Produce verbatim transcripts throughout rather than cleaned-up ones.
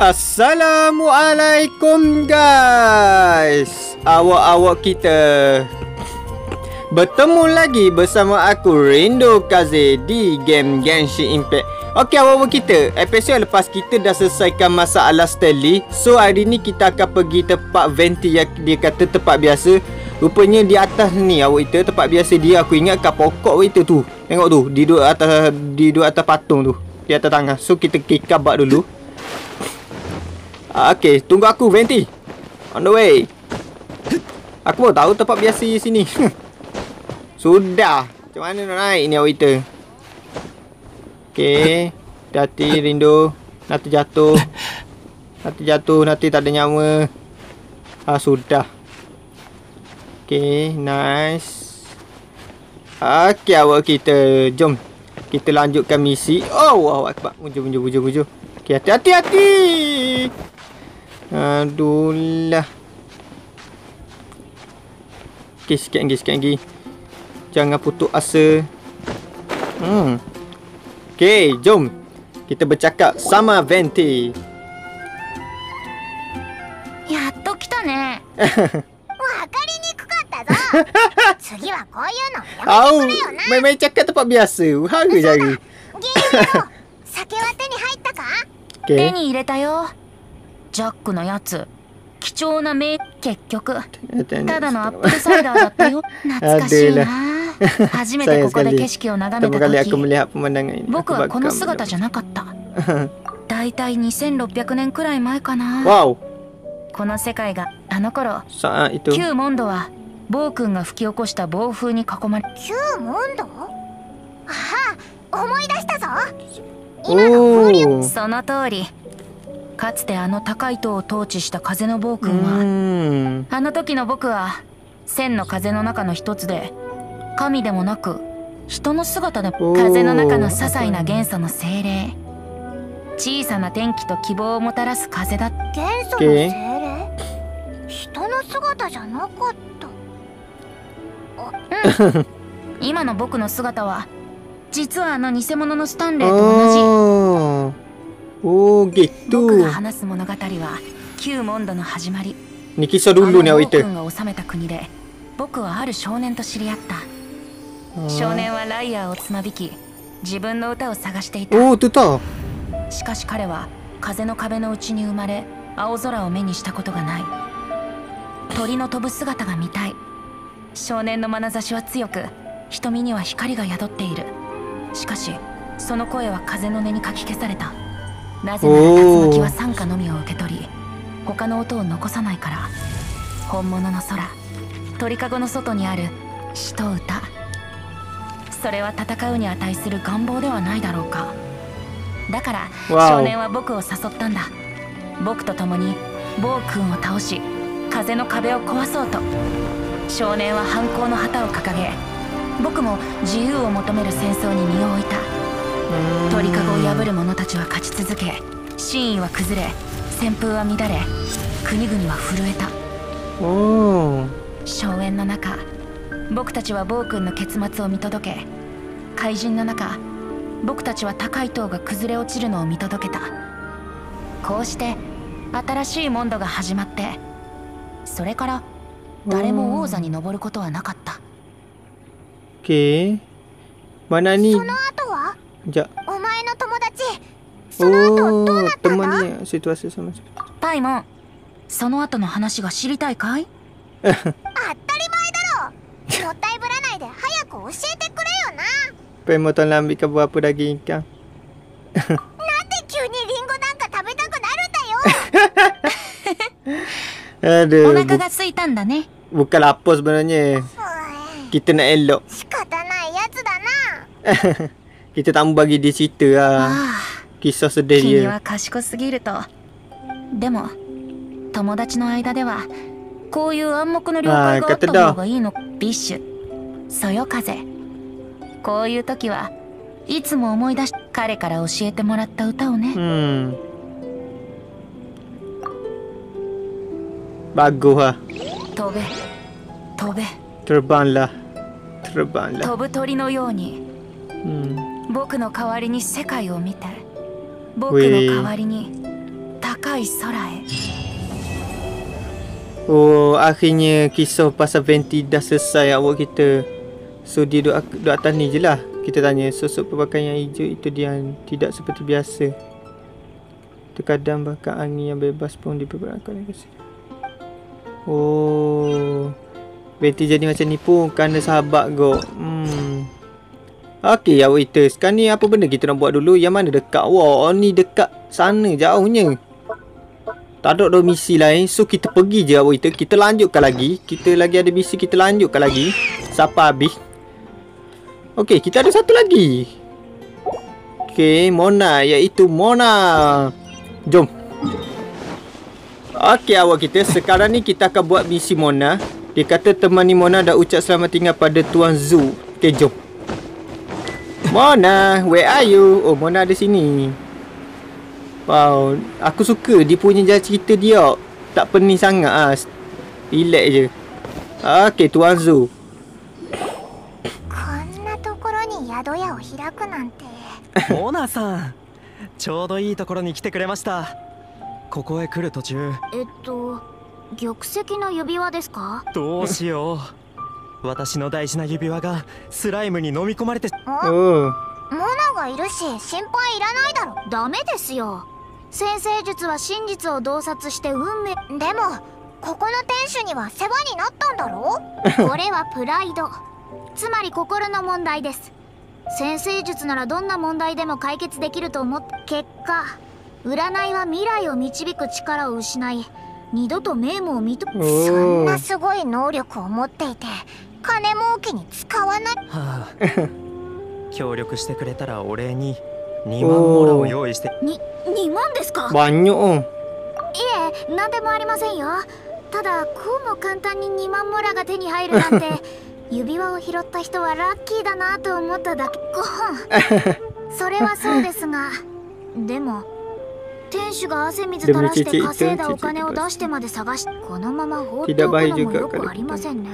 Assalamualaikum guys. Awak-awak kita bertemu lagi bersama aku Rindo Kaze di game Genshin Impact. Okey awak-awak kita, episod lepas kita dah selesaikan masalah Stanley. So hari ni kita akan pergi tempat Venti yang dia kata tempat biasa. Rupanya di atas ni awak kita tempat biasa dia, aku ingat kat pokok awak kita tu. Tengok tu, di duduk atas di duduk atas patung tu, di atas tangga. So kita kikabak dulu. Okay, tunggu aku Venti. On the way. Aku baru tahu tempat biasa di sini. Sudah. Macam mana nak naik ni awak kita? Okay, hati-hati Rindo. Nanti jatuh. Nanti jatuh, nanti tak ada nyawa. Ah, sudah. Okay, nice. Okay, awak kita. Jom kita lanjutkan misi. Oh, awak akbar. Jom, jom, jom, jom. Okay, hati-hati, hati. Aduh lah. Okay, sikit lagi, sikit lagi. Jangan putus asa. Hmm. Okay, jom kita bercakap sama Venti. Yatto kita ne. Wakari niku katta zo. Tsugi wa kouyuu no yamete kure yo na. Main-main cakap tempat biasa. Hara jari. Ginyu, sake wa te ni haitta ka? Okay. 手に入れたよ。ジャックのやつ貴重な名、結局ただのアップルサイダーだったよ。懐かしいな。初めてここで景色を眺めた時、僕はこの姿じゃなかった。だいたいにせんろっぴゃくねんくらい前かな。この世界があの頃、旧モンドは暴君が吹き起こした暴風に囲まれ。旧モンド？ああ、思い出したぞ。今の風流。その通り。かつてあの高い塔を統治した風の暴君は、あの時の僕は千の風の中の一つで、神でもなく人の姿で、風の中の些細な元素の精霊、小さな天気と希望をもたらす風だ。元素の精霊？人の姿じゃなかった。うん、今の僕の姿は実はあの偽物のスタンレーと同じ。 Oh gitu. 僕が話す物語は旧モンドの始まり。 Ni kisah dulu ni awak itu. が治めた国で僕はある少年と知り合った。少年はライアーをつまびき自分の歌を探していた。 Oh, tu tahu. しかし彼は風の壁の内に生まれ、青空を目にしたことがない。鳥の飛ぶ姿が見たい。少年の眼差しは強く、瞳には光が宿っている。しかしその声は風の音にかき消された。なぜなら竜巻は賛歌のみを受け取り、他の音を残さないから。本物の空、鳥かごの外にある詩と歌、それは戦うに値する願望ではないだろうか。だから少年は僕を誘ったんだ。僕と共に暴君を倒し、風の壁を壊そうと。少年は反抗の旗を掲げ、僕も自由を求める戦争に身を置いた。鳥かごを破る者たちは勝ち続け、真意は崩れ、旋風は乱れ、国々は震えた。荘園の中、僕たちは暴君の結末を見届け、怪人の中、僕たちは高い塔が崩れ落ちるのを見届けた。こうして新しいモンドが始まって、それから誰も王座に登ることはなかった。 Okay. Mana ni? その後は？ Ja. お前の友達、その後どうなったんだ？ temannya situasi sama seperti. パイモン、その後の話が知りたいかい？当たり前だろ。もったいぶらないで早く教えてくれよな。 Pemotong lambi ka buat apa daging ikan? なんで急にリンゴなんか食べたくなるんだよ。 Aduh, お腹が空いたんだね。 bukan lapar sebenarnya. Kita nak elok. 仕方ないやつだな。 Kita tak mau bagi dia cerita lah. Kisah sedih dia. 君は賢すぎると。でも友達の間ではこういう暗黙の了解があった方がいいの。ビッシュ、そよ風。こういう時はいつも思い出し、彼から教えてもらった歌をね。 Hmm. Bagus lah. 飛べ、飛べ。 Terbanglah. Terbanglah. 飛ぶ鳥のように。 Hmm. 僕の代わりに世界を見て、僕の代わりにた深い空へ。 Oh, akhirnya kisah pasal Venti dah selesai awak kita. So dia duduk, duduk atas ni je lah. Kita tanya, sosok berpakaian yang hijau itu dia tidak seperti biasa. Terkadang bahkan angin yang bebas pun diperkenalkan. Oh, Venti jadi macam ni pun kerana sahabat kau. Hmm. Okey awak kita, sekarang ni apa benda kita nak buat dulu? Yang mana dekat? Wah, ni dekat sana jauhnya. Tak ada, ada misi lain. So kita pergi je awak kita. Kita lanjutkan lagi. Kita lagi ada misi, kita lanjutkan lagi sampai habis. Okey, kita ada satu lagi. Okey, Mona, iaitu Mona. Jom. Okey awak kita, sekarang ni kita akan buat misi Mona. Dia kata temani Mona dah ucap selamat tinggal pada Tuan Zhu. Okey, jom. Mona, where are you? Oh, Mona ada sini. Wow, aku suka dia punya jalan cerita dia. Tak pening sangat ah. Relax je. Okey, Tuan Zhu. モナさん、ちょうどいいところに来てくれました。ここへ来る途中。 えっと、玉石の指輪ですか？ どうしよう。私の大事な指輪がスライムに飲み込まれて。 おお。 モナがいるし心配いらないだろ。 ダメですよ。先生術は真実を洞察して運命。 でもここの店主には世話になったんだろ。 これはプライド、つまり心の問題です。先生術ならどんな問題でも解決できると思って、結果占いは未来を導く力を失い、二度と名門を認め。 そんなすごい能力を持っていて金儲けに使わない。 はあ、協力してくれたらお礼ににまんモラを用意して。 ににまんですか？ Banyak. いえ、なんでもありませんよ。ただこうも簡単ににまんモラが手に入るなんて指輪を拾った人はラッキーだなと思っただけ。ご本それはそうですが、でも店主が汗水垂らして稼いだお金を出してまで探し、このまま放っておくのもよくありませんね。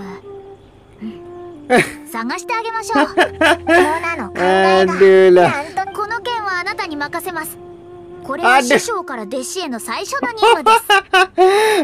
探してあげましょう。 モナの考えがなんと。 この件はあなたに任せます。これは師匠から弟子への最初の任務です。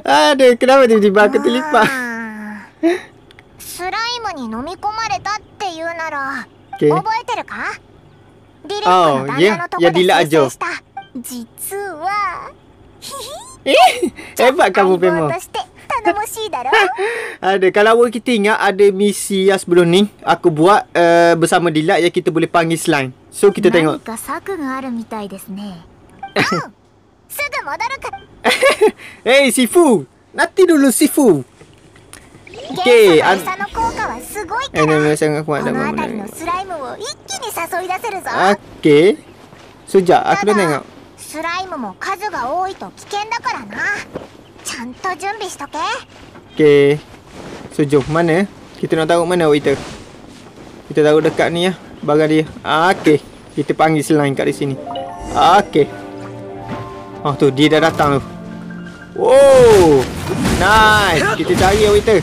Aduh, kenapa tiba-tiba aku terlipat? スライムに飲み込まれたっていうなら、 Okay. 覚えてるか？ディレックの旦那のとこで生成した。実は Hebat kamu 相 memang. 棒として頼もしいだろ。 Ada, kalau awak kita ingat ada misi yang sebelum ni aku buat uh, bersama Dilat yang kita boleh panggil slime. So kita tengok. 何か策があるみたいですね。 うん、すぐ戻るから。 Hey Sifu, nanti dulu Sifu. 元 Okay, 素 an の餌の効果はすごいか eh, ら、 nama sangat こ kuat の nama 辺りの mana. スライムを一気に誘い出せるぞ。 Okay. Sejak aku た dah だ tengok. スライムも数が多いと危険だからな。ちゃんと準備しとけ。 Okay. So jom, mana? Kita nak taruh mana awak kita? Kita taruh dekat ni ya, barang dia. Ah, okay. Kita panggil slime kat di sini. Okay. Oh tu, dia dah datang tu. Oh, nice. Kita cari awak kita.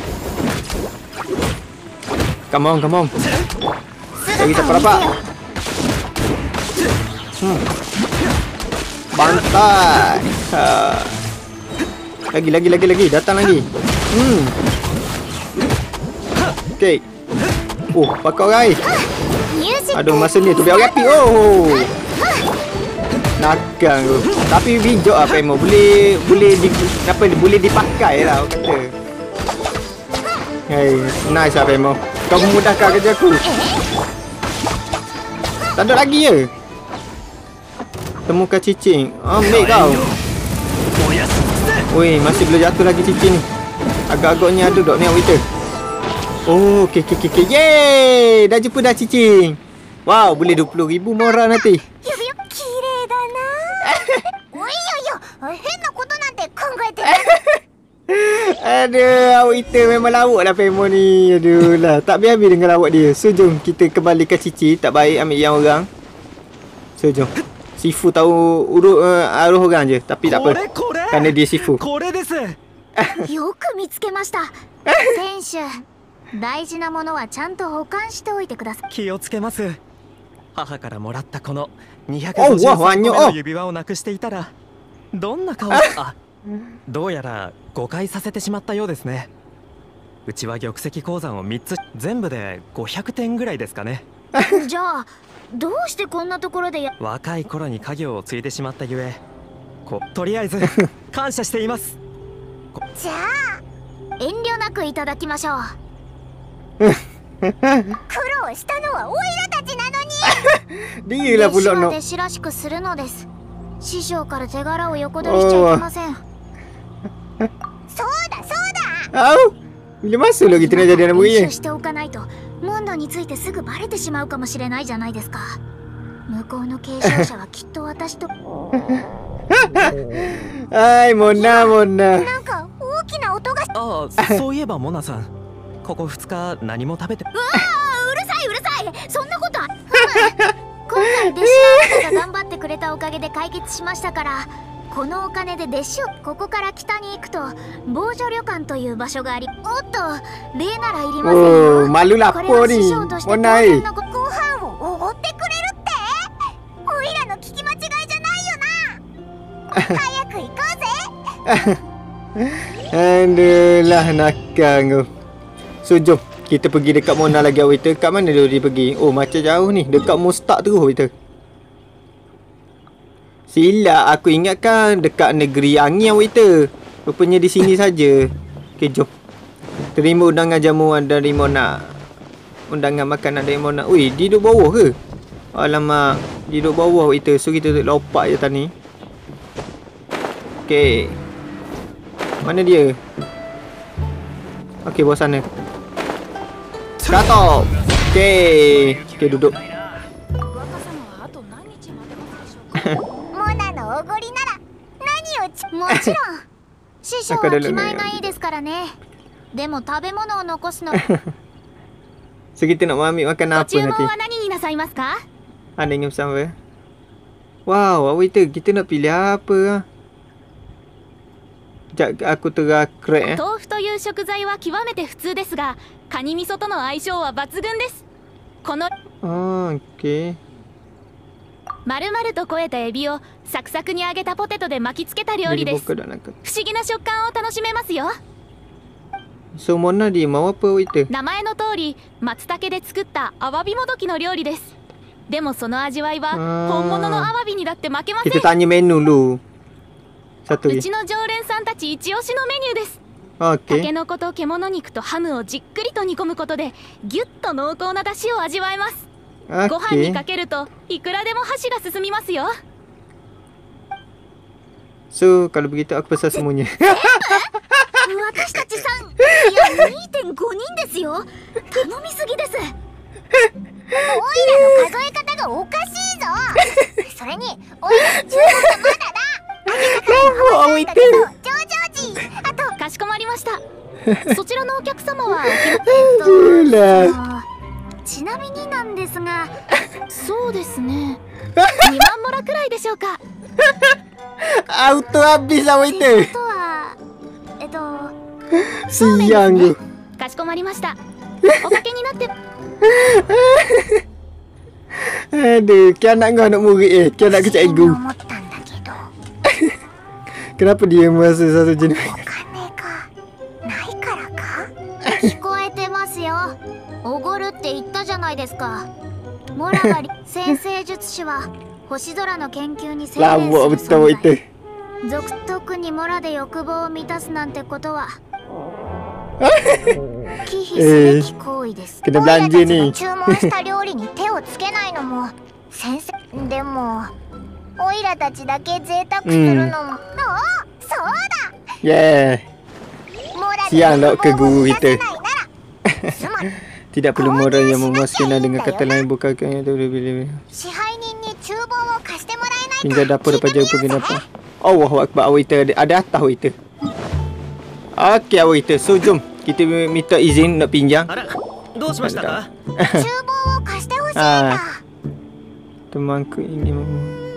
Come on, come on. Cari siapa dapat. Hmm. Bantai. Ha. Lagi, lagi, lagi, lagi. Datang lagi. Hmm. Okay. Oh, pakai orang air. Aduh, masa ni tu biar orang api. Oh. Nakal tu. Tapi bijak apa emo. Boleh, boleh di, apa ni, boleh dipakai lah orang kata. Hey, nice apa emo. Kau memudahkan kerja aku. Tak ada lagi ya? Temukan cicing. Ambil kau. Weh, masih belum jatuh lagi cicing ni. Agak-agaknya ada dok ni awak kita. Oh, okey, okey, okey. Yeay! Dah jumpa dah cicing. Wow, boleh dua puluh ribu moral nanti. 指輪綺麗だな。おいやいや、変なことなんて考えてない。 Aduh, awak kita memang lawak lah Pemo ni. Aduh lah, tak habis-habis dengan lawak dia. So, jom kita kembalikan cici. Tak baik ambil yang orang. So, jom. Sifu tahu urut uh, arwah orang je. Tapi tak apa. Kerana dia Sifu. これです。 よく見つけました。店主、大事なものはちゃんと保管しておいてください。 気をつけます。母からもらったこのにひゃくごじゅうさんこめの指輪をなくしていたらどんな顔あ、どうやら誤解させてしまったようですね。うちは玉石鉱山をみっつ、全部でごひゃくてんぐらいですかね。 じゃあどうしてこんなところでや若い頃に家業を継いでしまったゆえ、ことりあえず感謝しています。 じゃあ遠慮なくいただきましょう。苦労したのはオイラたちなのに。 Dia lah 弟子 pula は nak. 弟子らしくするのです。師匠から手柄を横取りしちゃいけません。そうだそうだ。 Au. Bila masa lah kita nak jadi anak 練 murid 習 ni? しておかないとモンドについてすぐバレてしまうかもしれないじゃないですか。向こうの継承者はきっと私と Hai, Mona, Mona. なんか大きな音が。 ああ、そういえばモナさん、ここふつか何も食べて。 うわあ、うるさいうるさい。そんなことは、うん、今回弟子のあなたが頑張ってくれたおかげで解決しましたから、このお金で弟子を。ここから北に行くと防除旅館という場所があり、おっと礼ならいりません Oh, よ。 malu こ lapar れは師 ni. 匠として当 Mona 然 eh. のご飯をおごってくれるって。おいらの聞き間違いじゃないよな。早く行こうぜ。 Aduh lah nakal kau. So jom kita pergi dekat Mona lagi waiter. Kat mana dia pergi? Oh macam jauh ni. Dekat Mustak terus waiter. Sila aku ingatkan dekat negeri angin waiter. Rupanya di sini saja. Okey jom. Terima undangan jamuan dari Mona. Undangan makanan dari Mona. Ui, dia duduk bawah ke? Alamak, dia duduk bawah waiter. So kita duduk lompat je tadi. Okey. Mana dia? Okey, bawah sana. Dato. Okey. Okey, duduk. モナのおごりなら何をちもちろん師匠は気前がいいですからね。でも食べ物を残すの。 So kita nak ambil makan ご apa 注文 nanti? は何になさいますか？ Ada yang pesan apa? Wow, waiter, kita nak pilih apa lah? Sekejap aku terah crack eh. 豆腐という食材は極めて普通ですが、カニ味噌との相性は抜群です。この Oh, okey. 丸々と肥えたエビをサクサクに揚げたポテトで巻きつけた料理 Dia です。 dibuka dah nak. 不思議な食感を楽しめますよ。 So Mona dia mau apa waiter? 名前の通り松茸で作ったアワビもどきの料理です。でもその味わいは本物のアワビにだって負けません。 Kita tanya menu dulu. Satu う lagi. ちの常連さんたち一押しのメニューです。 Okey. タケノコと獣肉とハムをじっくりと煮込むことでギュッと濃厚な出汁を味わえます。ご飯に Okey. かけるといくらでも箸が進みますよ。 So kalau begitu aku pesan semuanya. 私たちさん、いや にてんごにんですよ。頼みすぎです。おいらの数え方がおかしいぞ。それにおいらの注文がまだだ。揚げ方が上々時。あとかしこまりました。そちらのお客様はえっ Alah. とあのちなみになんですが、 そうですね。にまんモラくらいでしょうか。 Auto habis lah って waiter. ことはえっと Siang tu. かしこまりました。おかけになって。 Aduh, kian nak kau anak murid eh. Kian nak ke 不思議に cikgu. 思ったんだけど、 Kenapa dia merasa satu jenis? お金がないからか。聞こえてますよ。おごるって言ったじゃないですか。モラがり先生術師は星空の研究に専念 Lawak する betul 存在。 waiter. 俗特にモラで欲望を満たすなんてことは忌避すべき行為です。 Kena オイラた belanja ち ni. が注文した料理に手をつけないのも先生でもオイラたちだけ贅沢するのも、ああそうだ。 Yeah. モラ Siang で lah 欲 ke 望を guru 満たせ kita. ないならつまり Tidak perlu moral yang memuaskan dengan kata lain bukan yang tu lebih-lebih. 支配人に厨房を貸してもらえないか Tinggal dapur 聞い dapat てみ jauh よう pergi ぜ。 dapur. Allahu Akbar waiter. Ada, ada atas waiter. Okey waiter. So jom kita minta izin nak pinjam. あら、どうしましたか？ 厨房を貸してほしいんだ。 Ah. Temanku ini mau.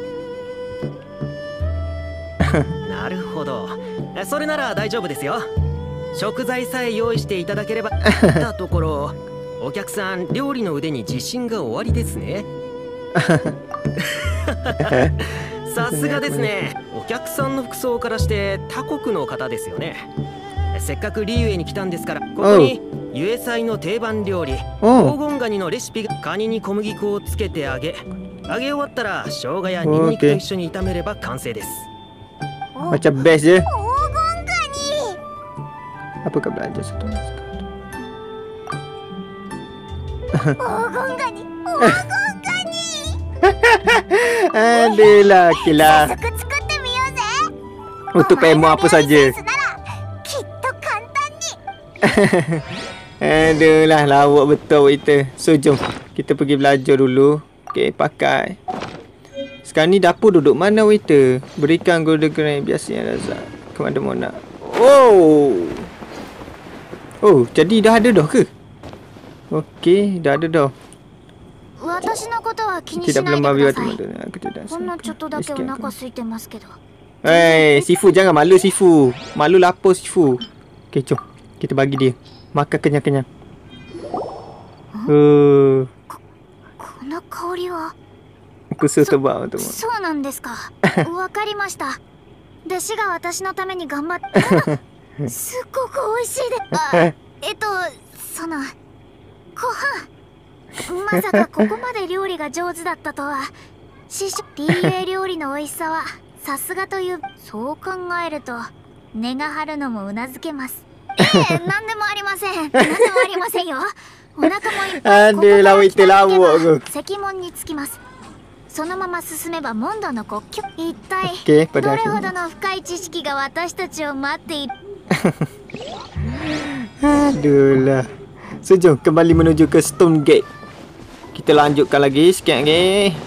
なるほど。それなら大丈夫ですよ。食材さえ用意していただければ。だところ、お客さん料理の腕に自信がおありですね。 さすがですね。お客さんの服装からして他国の方ですよね。せっかくリユエに来たんですから、ここにユエ祭の定番料理黄金ガニのレシピが、カニに小麦粉をつけて揚げ、揚げ終わったら生姜やニンニクと一緒に炒めれば完成です。 Macam best je. 黄金ガニ Apakah belanja satu naskah? 黄金ガニ黄金ガニ Adalah, okey 早 lah. 速作ってみようぜ Untuk pemo apa お前の料理 saja. センスならきっと簡単に Adalah, lawak betul kita. So, jom. Kita pergi belajar dulu. Okey, pakai. Sekarang ni dapur duduk mana waiter? Berikan golden grain biasanya Razak. Kepada Mona. Oh. Oh, jadi dah ada dah ke? Okey, dah ada dah. 私のことは気にし Tidak ない belum で babi くだ waktu さい mana. Aku tidak ほんのちょっとだけお腹空いてますけど Hei, Sifu jangan malu Sifu. Malu lapar Sifu. Okey, jom. Kita bagi dia. Makan kenyang-kenyang. Uh, この香りは aku suruh tebak tu. そうなんですかわかりました弟子が私のために頑張ってすっごく美味しいであえっとそのご飯まさかここまで料理が上手だったとは師匠 ディーユエー 料理の美味しさはさすがというそう考えると根が張るのもうなずけますええ何でもありません何でもありませんよお腹もいっぱいここから北に行けば石門に着きますそのまま進めばモンドの国境一体どれほどの深い知識が私たちを待っている Aduh lah. So, jom kembali menuju ke Stone Gate. Kita lanjutkan lagi sikit lagi.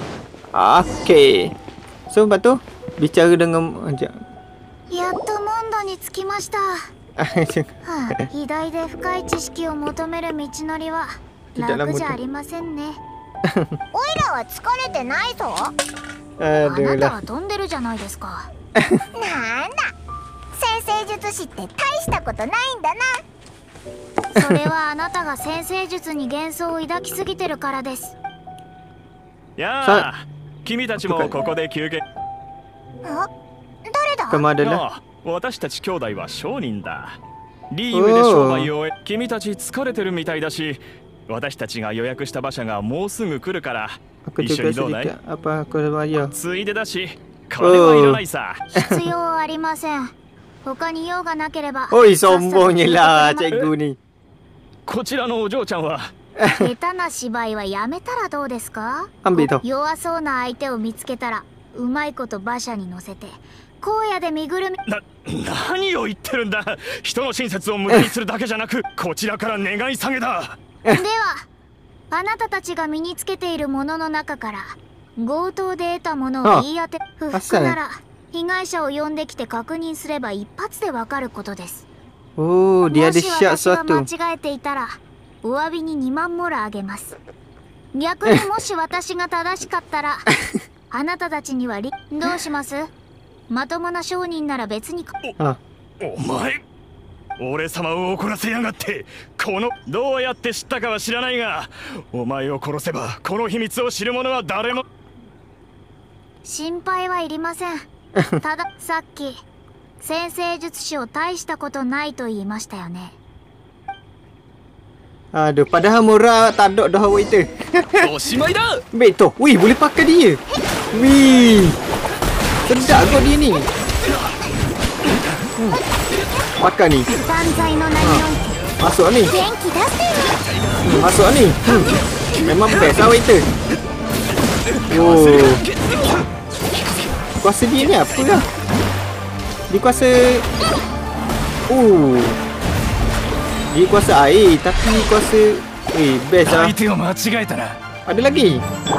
Okey. So, lepas tu bicara dengan sekejap. やっとモンドに着きました。はあ、偉大で深い知識を求める道のりは楽じゃありませんね。おいらは疲れてないぞ。あなたは飛んでるじゃないですか。なんだ、先生術師って大したことないんだな。それはあなたが先生術に幻想を抱きすぎてるからです。 やあ、君たちもここで休憩。 あ、誰だ？ ああ、私たち兄弟は商人だ。リーウェで商売を終え、君たち疲れてるみたいだし、私たちが予約した馬車がもうすぐ来るから一緒にどうだい？ついでだし、金はいらないさ。 必要ありません。他に用がなければ。 おい、sombongnya lah cikgu ni。 こちらのお嬢ちゃんは下手な芝居はやめたらどうですか？弱そうな相手を見つけたらうまいこと馬車に乗せて荒野で身ぐるみ。 な、何を言ってるんだ。人の親切を無駄にするだけじゃなくこちらから願い下げだ。 ではあなたたちが身につけているものの中から強盗で得たものを言い当て、不服なら被害者を呼んできて確認すれば一発でわかることです。 おお、dia ada もし私が間違えていたらお詫びににまんモラあげます。逆にもし私が正しかったらあなたたちにはりどうします？まともな商人なら別に。 お, お前俺様を怒らせやがって。このどうやって知ったかは知らないが、お前を殺せばこの秘密を知る者は誰も。 心配はいりません。たださっき先生術師を大したことないと言いましたよね。 Aduh, padahal murah tak ada dah waiter. おしまいだ。 Baik tu. Wih, boleh pakai dia. Wih. Sedap kau dia ni. Hmm. Pakai ni. Ha. Masuk ni. Hmm, masuk ni. Hmm. Memang best lah waiter. Oh. Kuasa dia ni apa lah? Dia kuasa... Oh. Dia kuasa air tapi kuasa... Eh, best lah. Ada lagi.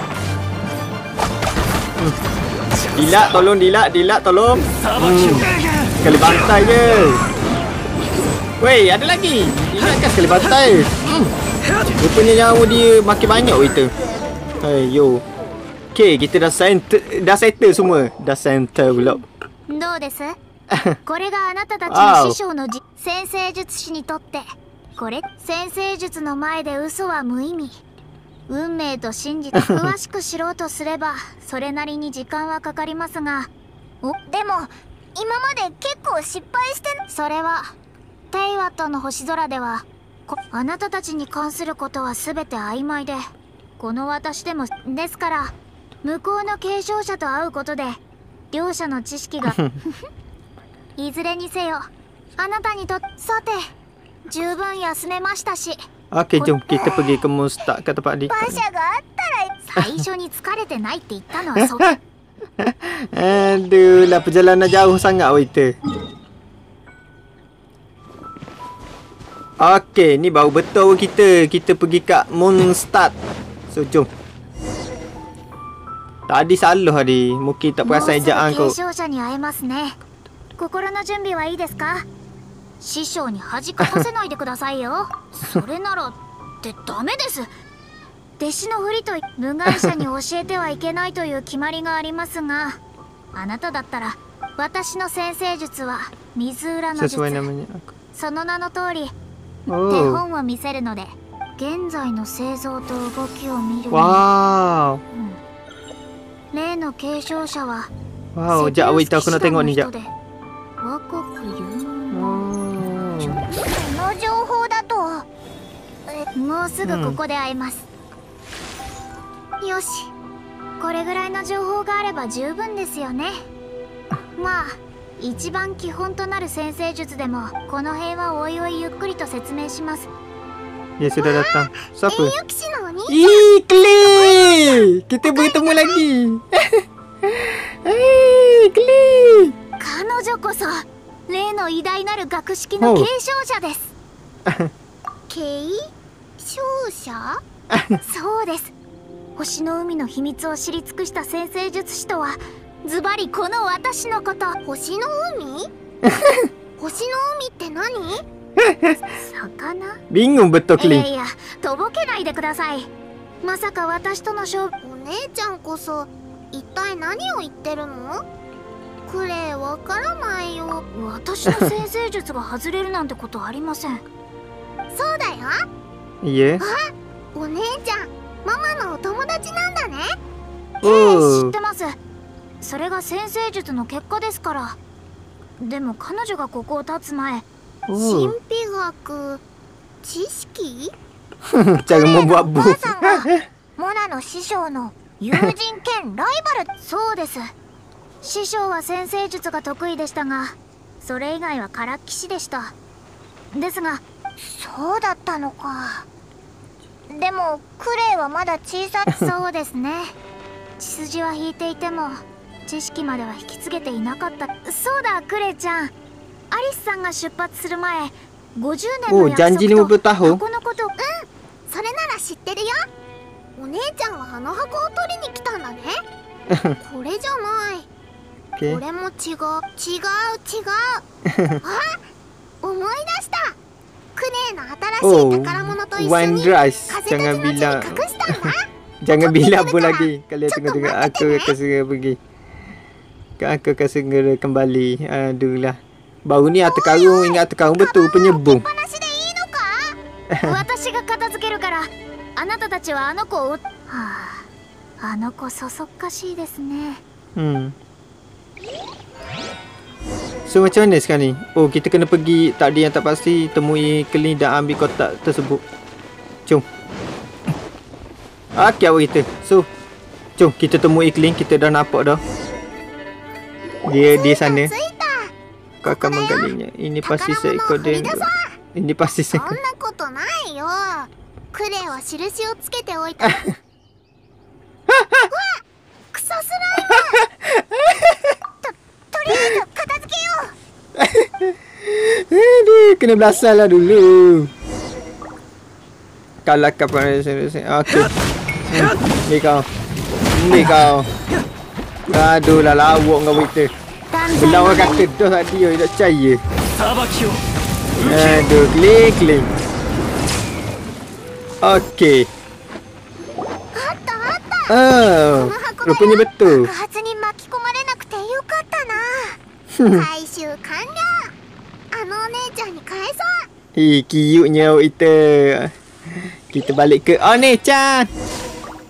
Hmm. Dilak, tolong Dilak, Dilak, tolong. Hmm. Sekali bantai je. Wey, ada lagi. Dilak kan sekali bantai. Hmm. Rupanya nyawa dia makin banyak waiter. Hai, yo. Okay, kita dah center, dah settle semua. Dah center pula. どうです？これがあなたたちの師匠のじ先生術師にとってこれ先生術の前で嘘は無意味。 運命と真実詳しく知ろうとすればそれなりに時間はかかりますが、おでも今まで結構失敗してん。それはテイワットの星空ではあなたたちに関することは全て曖昧で、この私でもですから、向こうの継承者と会うことで両者の知識がいずれにせよあなたにとさて十分休めましたし。 Okey, jom kita pergi ke Mustaq ke tempat dia. 馬車があったら最初に疲れてないって言ったのはそ Aduh lah, perjalanan jauh sangat waiter. Okey, ni baru betul kita. Kita pergi kat Mondstadt. So, jom. Tadi salah tadi. Mungkin tak perasan ejaan kau. 継承者に会えますね。心の準備はいいですか？師匠に恥かかせないでくださいよ。それならってダメです。弟子のふりと部外者に教えてはいけないという決まりがありますが、あなただったら私の先生術は水裏の術。その名の通り手本を見せるので、現在の製造と動きを見る。 わー、 うん、例の継承者は wow, jap awak tahu kena tengok ni jap. 若く有名。その情報だともうすぐここで会えます。うん、よし、これぐらいの情報があれば十分ですよね。まあ一番基本となる先生術でもこの辺はおいおいゆっくりと説明します。 Dia sudah datang. Siapa? Ih, Clay! Kita bertemu lagi. Hey, Clay! 彼女こそ例の偉大なる学識の継承者です。継承者？そうです。星の海の秘密を知り尽くした先生術師とはズバリこの私のこと。星の海？星の海って何？魚？ Bingung betul Clay. いやいや、とぼけないでください。まさか私との勝負。お姉ちゃんこそ一体何を言ってるの？クレイわからないよ。私の先生術が外れるなんてことありません。そうだよ。 いえ。 あ、お姉ちゃん、ママのお友達なんだね。ええ、知ってます。それが先生術の結果ですから。でも彼女がここを立つ前、神秘学知識 Cara membuat buh お母さんがモナの師匠の友人兼ライバル。そうです。師匠は先生術が得意でしたが、それ以外はからっきしでした。ですが、そうだったのか。でもクレイはまだ小さい。そうですね。血筋は引いていても知識までは引き継げていなかった。そうだ、クレイちゃん、アリスさんが出発する前、ごじゅうねんの約束と箱のこと。うん、それなら知ってるよ。お姉ちゃんはあの箱を取りに来たんだね。これじゃない。これも違う違う違う。あ、思い出した。クレイの新しい宝物と一緒に風たちの家に隠したんだ。 Jangan bilang apa lagi. Kalian tengok-tengok aku akan segera pergi. Aku akan segera kembali. Aduh lah. Baru ni harta karun, ingat harta karun betul penyembung. 私が片付けるから、あなたたちはあの子を。はあ、あの子そそっかしいですね。 Hmm. So macam mana sekarang ni? Oh, kita kena pergi, tak ada yang tak pasti, temui Clay dan ambil kotak tersebut. Jom. Okey, awak kita. So, jom kita temui Clay, kita dah nampak dah. Dia di sana. Kau akan menggalinya. Ini pasti seekor dendro. Ini pasti seekor. そんなことないよ。クレイは印をつけておいた。うわ、クソスライム。と、とりあえず片付けよう。 Aduh, kena belasah lah dulu. Kalah kapal sini. Okey. Ni kau. Ni kau. Aduh lah, lawak kau kita. Belau orang kata dah tadi, dia tak percaya. Aduh, klik klik. Okey. Oh, rupanya betul. Hi, cute-nya awak kita. Kita balik ke One-chan.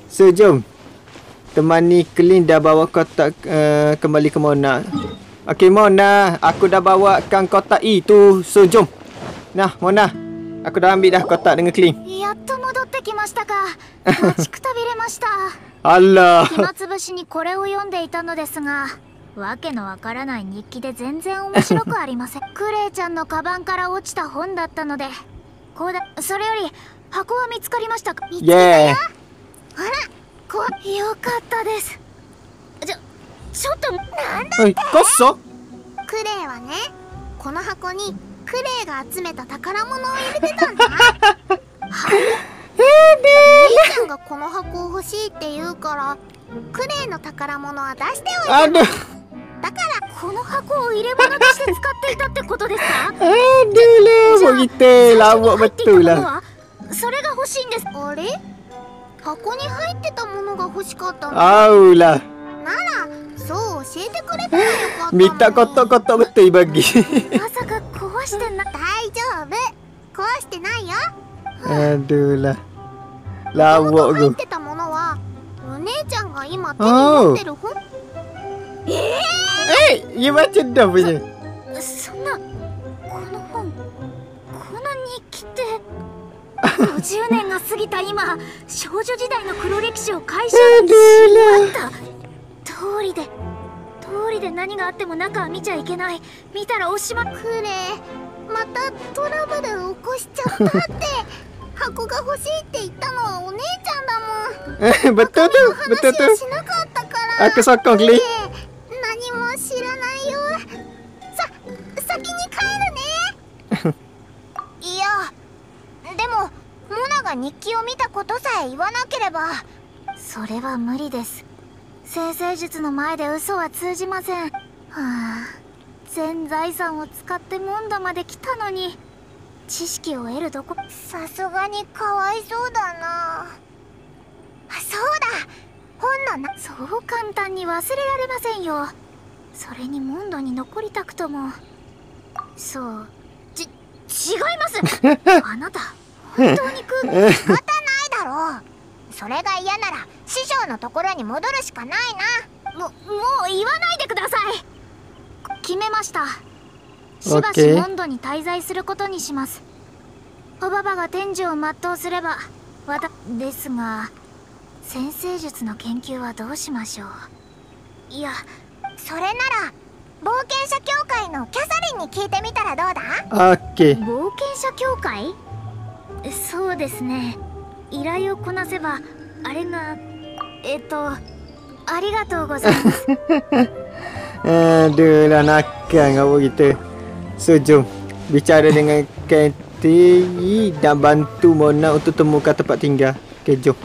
So jom. Temani Clint dah bawa kotak uh, kembali ke Mona. Okey Mona, aku dah bawakan kotak itu. So jom. Nah Mona, aku dah ambil dah kotak dengan Clint. やっと戻ってきましたか。待ちくたびれました。 Allah. 暇つぶしにこれを読んでいたのですが、わけのわからない日記で全然面白くありません。クレイちゃんのカバンから落ちた本だったので、こうだ。それより箱は見つかりましたか？見つけたよ。 Yeah. あら、こよかったです。ちょ、ちょっとなんだ。 Oi, kosong. クレイはね、この箱にクレイが集めた宝物を入れてたんだ。はい。姉ちゃんがこの箱を欲しいって言うから、クレイの宝物は出しておいた。 Aduh. だからこの箱を入れ物として使っていたってことですか？ Aduh lah, buat kita lawak betul lah. それが欲しいんです。あれ？箱に入ってたものが欲しかったの。 Au lah. なら、そう教えてくれたらよかったのに。 Minta kotak-kotak betul bagi. まさか壊してな。大丈夫。壊してないよ。 Aduh lah. 元 Lawak 々入っ tu. てたものは、お姉ちゃんが今手に持ってる本。ええ Eh, dia baca dah punya. そんな、この本、この日記ってごじゅうねんが過ぎた今、少女時代の黒歴史を回収にしまった通りで通りで何があっても中は見ちゃいけない。見たらおしまい。クレイ、またトラブル起こしちゃったって。箱が欲しいって言ったのはお姉ちゃんだもん。 Betul tu, betul 話を tu. しなかったから。 Aku sokong Clint. 何も知らないよ。さ、先に帰るね。いや、でもモナが日記を見たことさえ言わなければ。それは無理です。生成術の前で嘘は通じません。はあ、全財産を使ってモンドまで来たのに知識を得るどこ。さすがにかわいそうだな。そうだ、本のな。そう簡単に忘れられませんよ。それにモンドに残りたくとも。そう、ち、違います。あなた本当に食う。仕方ないだろう。それが嫌なら師匠のところに戻るしかないな。も、もう言わないでください。決めました。しばしモンドに滞在することにします。おばばが天寿を全うすればわたですが、先生術の研究はどうしましょう。いや、それなら冒険者協会のキャサリンに聞いてみたらどうだ？ Okey. 冒険者協会？そうですね。依頼をこなせばあれが、えっと、ありがとうございます。 Aduh lah nakal kau kita. So jom bicara dengan Katie dan bantu Mona untuk temukan tempat tinggal. Okay, jom.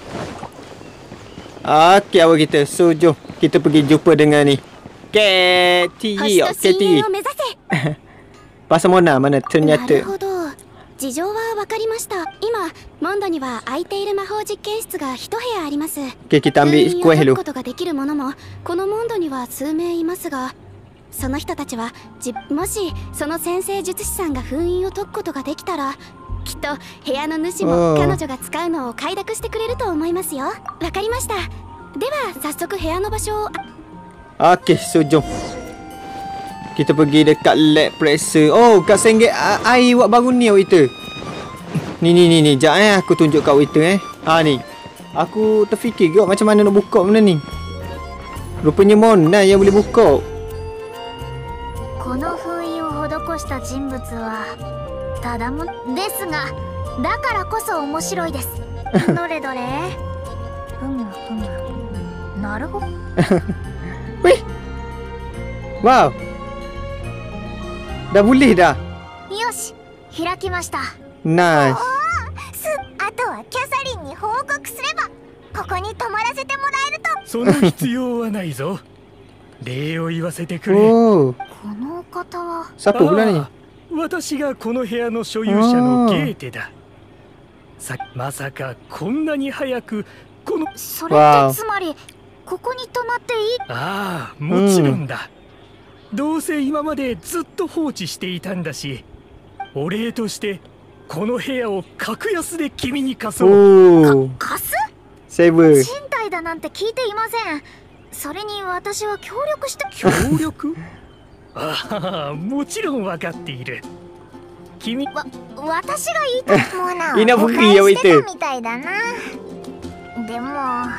Okey awak kita. So jom kita pergi jumpa dengan ni Katie. Katie. Pasal Mona mana ternyata. 事情は分かりました。今モンドには空いている魔法実験室が一部屋あります。 Okay, kita ambil kuih dulu. ことができるものもこのモンドには数名いますが、その人たちはじもしその先生術師さんが封印を解くことができたら、きっと部屋の主も彼女が使うのを快諾してくれると思いますよ。わかりました。では早速部屋の場所を。 Okey, so jom. Kita pergi dekat lab periksa. Oh, kat senggit air awak baru ni awak kita. Ni ni ni ni, jap eh aku tunjuk kat awak kita eh. Ha ni. Aku terfikir ke macam mana nak buka benda ni. Rupanya Mona yang boleh buka. この封印を施した人物はただもですが、だからこそ面白いです。どれどれ。ふむふむ。なるほど。 Wih. Wow. Dah boleh dah. よし、開きました。 Nice. す、あとはキャサリンに報告すればここに泊まらせてもらえると。 その必要はないぞ。礼を言わせてくれ。 Oh. この方は Siapa pula ni? 私がこの部屋の所有者のゲーテだ。さまさかこんなに早くこの。 それってつまりここに泊まっていい？ ああ、もちろんだ。どうせ今までずっと放置していたんだし、お礼としてこの部屋を格安で君に貸そう。 Oh. 貸す？ Saber 賃貸だなんて聞いていません。それに私は協力して協力ああ、もちろん分かっている。君わ、私がいいと思うな。 いいな僕いいよ誤解してたみたいだな。でも、は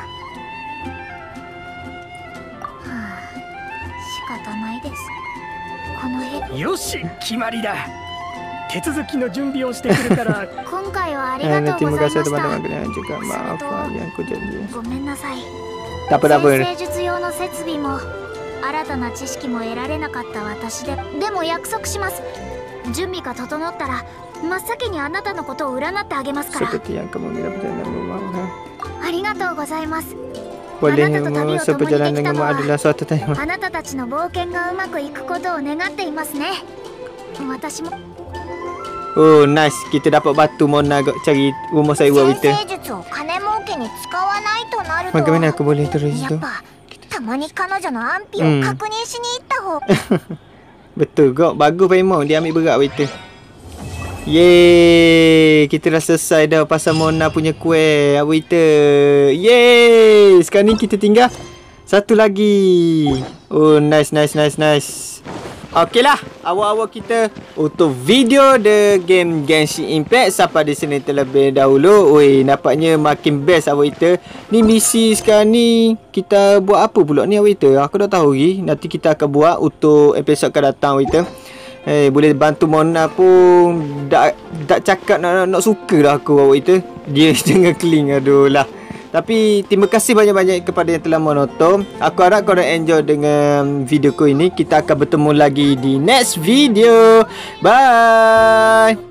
あ、仕方ないです。この部よし、決まりだ。手続きの準備をしてくるから今回はありがとうございました。 juga maaf yang aku janji. ごめんなさい。 Tak apa, tak apa. 先生術用の設備も新たな知識も得られなかった私で、でも約束します。準備が整ったら真っ先にあなたのことを占ってあげますから。 Seperti yang kamu kira perjalanan memang. ありがとうございます。 Boleh seperjalanan denganmu adalah suatu time. あなたたちの冒険がうまくいくことを願っていますね。私も。 Oh, nice. Kita dapat batu Mona cari rumah saya buat kita. Bagaimana aku boleh terus tu? Hmm. Betul kok. Bagus Paimon. Dia ambil berat kita. Yeay. Kita dah selesai dah pasal Mona punya kuih. Apa kita? Yeay. Sekarang ni kita tinggal satu lagi. Oh, nice, nice, nice, nice. Okey lah, awal-awal kita untuk video The Game Genshin Impact sampai di sini terlebih dahulu. Oi, nampaknya makin best awak kita. Ni misi sekarang ni kita buat apa pula ni awak kita? Aku dah tahu lagi. Nanti kita akan buat untuk episod akan datang awak kita. Eh, boleh bantu Mona pun tak tak cakap nak, nak, nak suka dah aku awak kita. Dia tengah clean, aduh lah. Tapi terima kasih banyak-banyak kepada yang telah menonton. Aku harap korang enjoy dengan video ku ini. Kita akan bertemu lagi di next video. Bye.